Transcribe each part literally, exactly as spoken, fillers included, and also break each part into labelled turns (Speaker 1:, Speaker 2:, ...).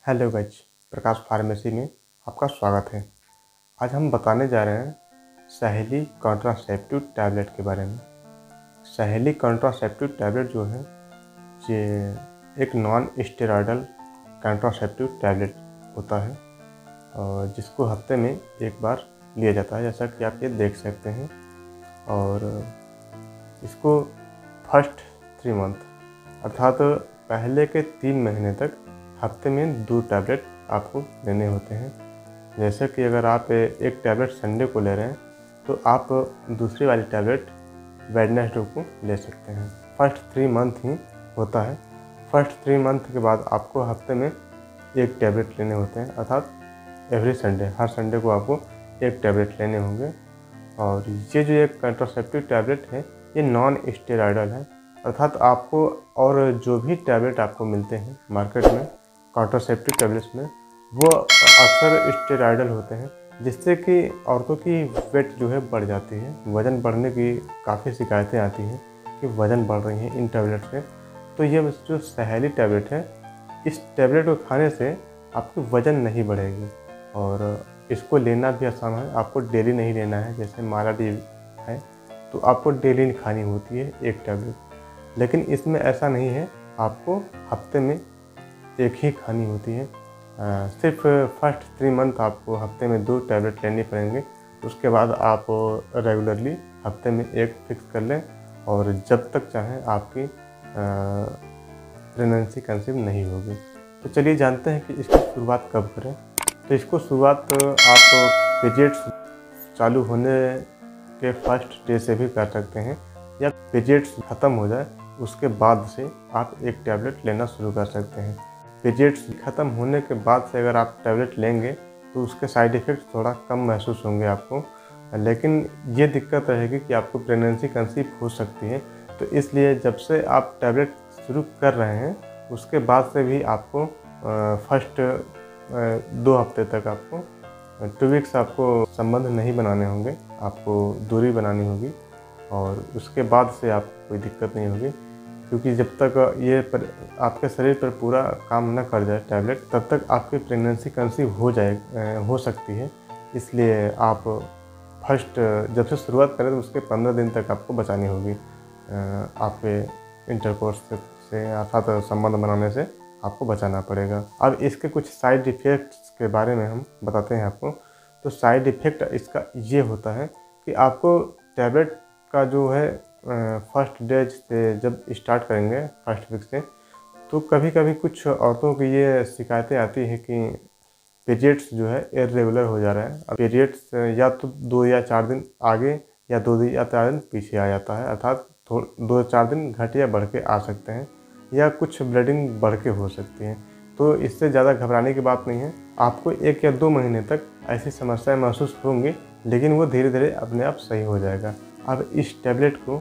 Speaker 1: Hello guys, प्रकाश pharmacy में आपका स्वागत है। आज हम बताने जा रहे हैं सहेली कॉन्ट्रासेप्टिव टैबलेट के बारे में। सहेली कॉन्ट्रासेप्टिव टैबलेट जो है ये एक नॉन स्टेरॉयडल कॉन्ट्रासेप्टिव टैबलेट होता है और जिसको हफ्ते में एक बार लिया जाता है, जैसा कि आप ये देख सकते हैं। और इसको फर्स्ट थ्री मंथ अर्थात पहले के तीन महीने तक हफ्ते में दो टैबलेट आपको लेने होते हैं। जैसे कि अगर आप एक टैबलेट संडे को ले रहे हैं तो आप दूसरी वाली टैबलेट वेडनेसडे को ले सकते हैं। फर्स्ट थ्री मंथ ही होता है। फर्स्ट थ्री मंथ के बाद आपको हफ्ते में एक टैबलेट लेने होते हैं, अर्थात एवरी संडे, हर संडे को आपको एक टैबलेट लेने होंगे। और ये जो एक कॉन्ट्रासेप्टिव टैबलेट है ये नॉन स्टेरॉयडल है, अर्थात आपको और जो भी टैबलेट आपको मिलते हैं मार्केट में कॉन्ट्रासेप्टिव टैबलेट्स में वो अक्सर स्टेरॉयडल होते हैं, जिससे कि औरतों की वेट जो है बढ़ जाती है। वज़न बढ़ने की काफ़ी शिकायतें आती हैं कि वज़न बढ़ रही है इन टैबलेट से। तो ये जो सहेली टैबलेट है, इस टैबलेट को खाने से आपकी वज़न नहीं बढ़ेगी और इसको लेना भी आसान है। आपको डेली नहीं लेना है, जैसे माला डी है तो आपको डेली खानी होती है एक टैबलेट, लेकिन इसमें ऐसा नहीं है। आपको हफ्ते में एक ही खानी होती है। आ, सिर्फ फर्स्ट थ्री मंथ आपको हफ्ते में दो टैबलेट लेनी पड़ेंगे। उसके बाद आप रेगुलरली हफ्ते में एक फिक्स कर लें और जब तक चाहें आपकी प्रेगनेंसी कंसीव नहीं होगी। तो चलिए जानते हैं कि इसकी शुरुआत कब करें। तो इसको शुरुआत आप पीरियड्स चालू होने के फर्स्ट डे से भी कर सकते हैं, या पीरियड्स ख़त्म हो जाए उसके बाद से आप एक टैबलेट लेना शुरू कर सकते हैं। पीरियड्स ख़त्म होने के बाद से अगर आप टैबलेट लेंगे तो उसके साइड इफ़ेक्ट थोड़ा कम महसूस होंगे आपको, लेकिन ये दिक्कत रहेगी कि आपको प्रेगनेंसी कंसीव हो सकती है। तो इसलिए जब से आप टैबलेट शुरू कर रहे हैं उसके बाद से भी आपको फर्स्ट दो हफ्ते तक आपको टू वीक्स आपको संबंध नहीं बनाने होंगे, आपको दूरी बनानी होगी और उसके बाद से आपको कोई दिक्कत नहीं होगी। क्योंकि जब तक ये पर आपके शरीर पर पूरा काम न कर जाए टैबलेट, तब तक आपकी प्रेगनेंसी कंसीव हो जाए हो सकती है। इसलिए आप फर्स्ट जब से शुरुआत करें तो उसके पंद्रह दिन तक आपको बचानी होगी आपके इंटरकोर्स से, अर्थात संबंध बनाने से आपको बचाना पड़ेगा। अब इसके कुछ साइड इफ़ेक्ट्स के बारे में हम बताते हैं आपको। तो साइड इफ़ेक्ट इसका ये होता है कि आपको टैबलेट का जो है फर्स्ट डे से जब स्टार्ट करेंगे फर्स्ट वीक से, तो कभी कभी कुछ औरतों की ये शिकायतें आती है कि पीरियड्स जो है इर्रेगुलर हो जा रहा है। अब पीरियड्स या तो दो या चार दिन आगे या दो दिन या चार दिन पीछे आ जाता है, अर्थात दो चार दिन घट या बढ़ के आ सकते हैं, या कुछ ब्लीडिंग बढ़ के हो सकती है। तो इससे ज़्यादा घबराने की बात नहीं है। आपको एक या दो महीने तक ऐसी समस्याएं महसूस होंगी, लेकिन वो धीरे धीरे अपने आप सही हो जाएगा। अब इस टैबलेट को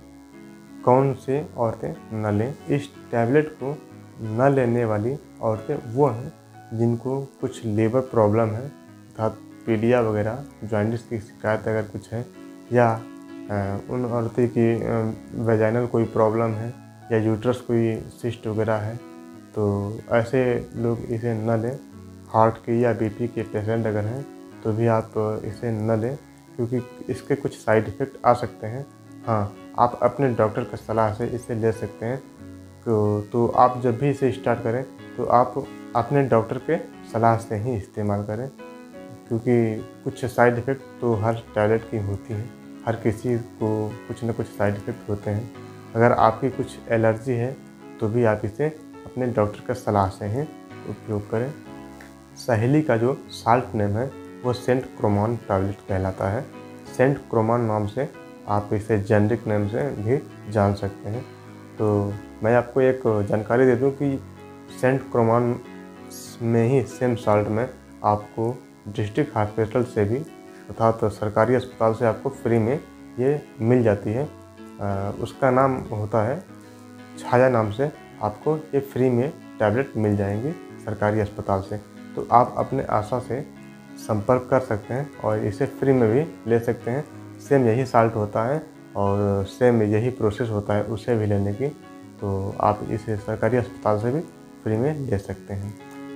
Speaker 1: कौन सी औरतें न लें? इस टैबलेट को न लेने वाली औरतें वो हैं जिनको कुछ लीवर प्रॉब्लम है, अर्थात पीलिया वगैरह जॉइंटिस की शिकायत अगर कुछ है, या उन औरतें की वेजाइनल कोई प्रॉब्लम है, या यूट्रस कोई सिस्ट वगैरह है, तो ऐसे लोग इसे न लें। हार्ट की या बीपी के पेशेंट अगर हैं तो भी आप इसे न लें, क्योंकि इसके कुछ साइड इफ़ेक्ट आ सकते हैं। हाँ, आप अपने डॉक्टर की सलाह से इसे ले सकते हैं। तो, तो आप जब भी इसे स्टार्ट करें तो आप अपने डॉक्टर के सलाह से ही इस्तेमाल करें, क्योंकि कुछ साइड इफ़ेक्ट तो हर टैबलेट की होती है। हर किसी को कुछ न कुछ साइड इफ़ेक्ट होते हैं। अगर आपकी कुछ एलर्जी है तो भी आप इसे अपने डॉक्टर की सलाह से ही उपयोग करें। सहेली का जो साल्ट नेम है वो सेंट क्रोमान टैबलेट कहलाता है। सेंट क्रोमान नाम से आप इसे जेनरिक नेम से भी जान सकते हैं। तो मैं आपको एक जानकारी दे दूं कि सेंट क्रोमान में ही सेम साल्ट में आपको डिस्ट्रिक्ट हॉस्पिटल से भी, अर्थात सरकारी अस्पताल से आपको फ्री में ये मिल जाती है। आ, उसका नाम होता है छाया नाम से, आपको ये फ्री में टैबलेट मिल जाएंगी सरकारी अस्पताल से। तो आप अपने आशा से संपर्क कर सकते हैं और इसे फ्री में भी ले सकते हैं। सेम यही साल्ट होता है और सेम यही प्रोसेस होता है उसे भी लेने की। तो आप इसे सरकारी अस्पताल से भी फ्री में ले सकते हैं।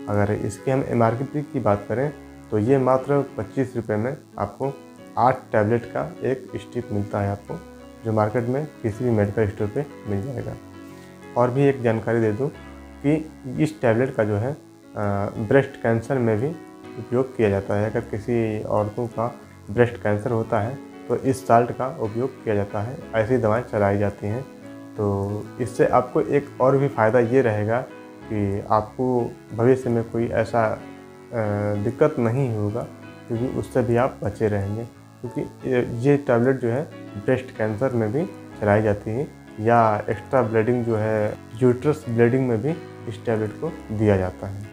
Speaker 1: अगर इसकी हम एम आर पी की बात करें तो ये मात्र पच्चीस रुपये में आपको आठ टैबलेट का एक स्ट्रिप मिलता है आपको, जो मार्केट में किसी भी मेडिकल स्टोर पे मिल जाएगा। और भी एक जानकारी दे दूं कि इस टैबलेट का जो है ब्रेस्ट कैंसर में भी उपयोग किया जाता है। अगर किसी औरतों का ब्रेस्ट कैंसर होता है तो इस साल्ट का उपयोग किया जाता है, ऐसी दवाएं चलाई जाती हैं। तो इससे आपको एक और भी फ़ायदा ये रहेगा कि आपको भविष्य में कोई ऐसा दिक्कत नहीं होगा, क्योंकि उससे भी आप बचे रहेंगे। क्योंकि ये टैबलेट जो है ब्रेस्ट कैंसर में भी चलाई जाती है, या एक्स्ट्रा ब्लीडिंग जो है यूट्रस ब्लीडिंग में भी इस टैबलेट को दिया जाता है।